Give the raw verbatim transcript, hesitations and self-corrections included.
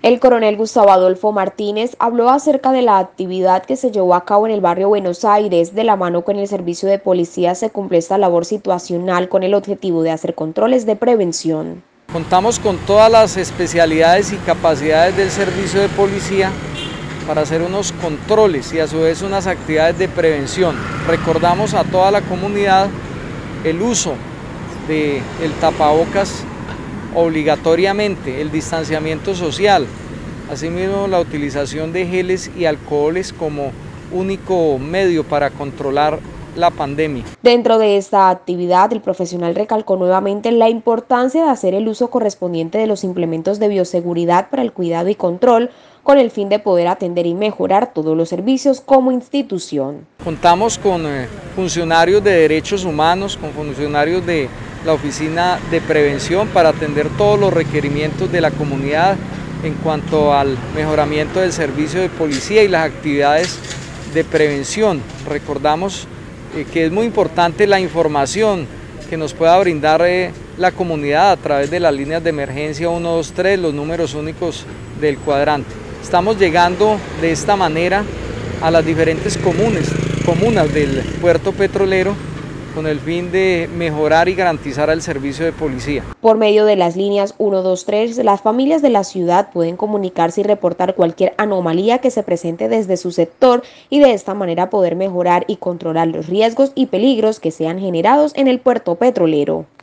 El coronel Gustavo Adolfo Martínez habló acerca de la actividad que se llevó a cabo en el barrio Buenos Aires. De la mano con el servicio de policía se cumple esta labor situacional con el objetivo de hacer controles de prevención. Contamos con todas las especialidades y capacidades del servicio de policía para hacer unos controles y a su vez unas actividades de prevención. Recordamos a toda la comunidad el uso del tapabocas obligatoriamente, el distanciamiento social, asimismo la utilización de geles y alcoholes como único medio para controlar la pandemia. Dentro de esta actividad, el profesional recalcó nuevamente la importancia de hacer el uso correspondiente de los implementos de bioseguridad para el cuidado y control, con el fin de poder atender y mejorar todos los servicios como institución. Contamos con eh, funcionarios de derechos humanos, con funcionarios de la Oficina de Prevención para atender todos los requerimientos de la comunidad en cuanto al mejoramiento del servicio de policía y las actividades de prevención. Recordamos eh, que es muy importante la información que nos pueda brindar eh, la comunidad a través de las líneas de emergencia uno dos tres, los números únicos del cuadrante. Estamos llegando de esta manera a las diferentes comunes, comunas del puerto petrolero con el fin de mejorar y garantizar el servicio de policía. Por medio de las líneas uno dos tres, las familias de la ciudad pueden comunicarse y reportar cualquier anomalía que se presente desde su sector y de esta manera poder mejorar y controlar los riesgos y peligros que sean generados en el puerto petrolero.